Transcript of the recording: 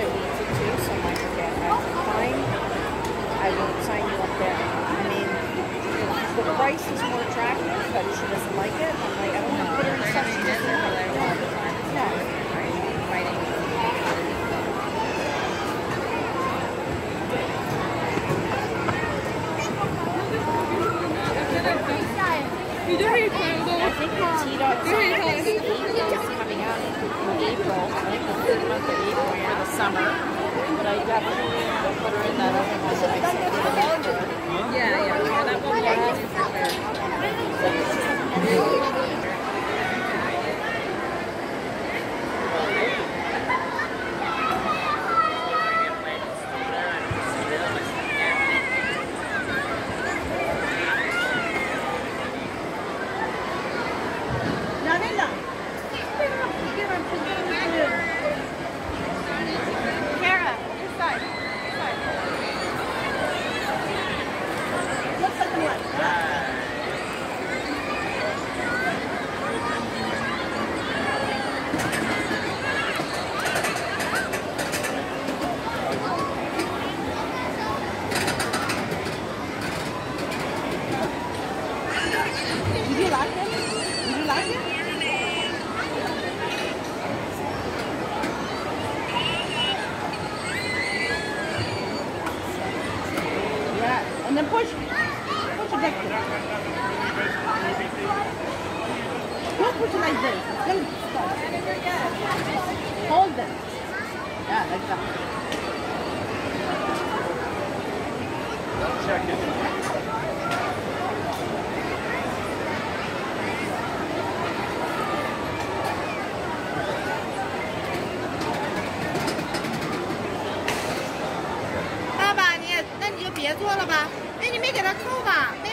that needs it too, so my dad has it. Fine, I won't sign you up there. I mean, the price is more attractive, but she doesn't like it. I'm like, I don't want to put her in such a disadvantage. No. You don't really plan though. I think the T-Dot is coming out in April. I think the third month of April for the summer. But I definitely will put her in that other one that I said. Yeah, that one And then push it back there. Don't push it like this. Then stop. Hold it. Yeah, like that. Check it. 别做了吧，哎，你没给他扣吧？没